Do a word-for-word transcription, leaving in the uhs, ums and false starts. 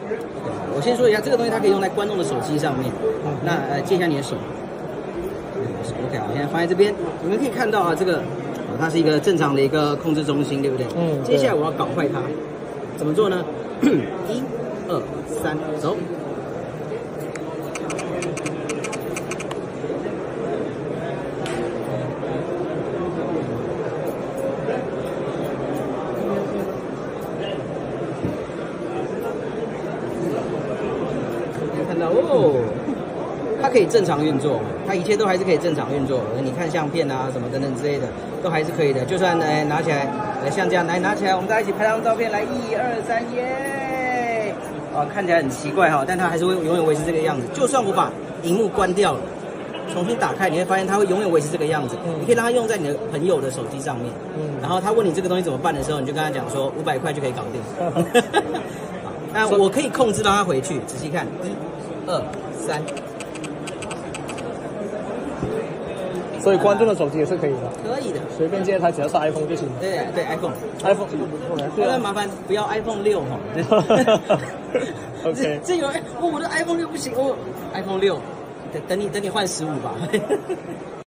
我先说一下，这个东西它可以用在观众的手机上面。嗯、那呃，借一下你的手。OK， 我现在放在这边，你们可以看到啊，这个、哦、它是一个正常的一个控制中心，对不对？嗯。接下来我要搞坏它，怎么做呢？一、二、三，走。看到哦，它可以正常运作，它一切都还是可以正常运作。你看相片啊，什么等等之类的，都还是可以的。就算呃拿起来，呃像这样来拿起来，我们大家一起拍张照片，来一二三，耶！啊，看起来很奇怪哈，但它还是会永远维持这个样子。就算我把荧幕关掉了，重新打开，你会发现它会永远维持这个样子。嗯、你可以让它用在你的朋友的手机上面。嗯。然后他问你这个东西怎么办的时候，你就跟他讲说五百块就可以搞定。那我可以控制让它回去，仔细看，一、二、三。 所以观众的手机也是可以的， 可以的， 随便接它，只要是 iPhone 就行。 对对 ，iPhone，iPhone 这个不错的。 那麻烦不要 iPhone 六哈。 OK， 这有哦，我的 iPhone 六不行，我 iPhone 六，等等你等你换十五吧。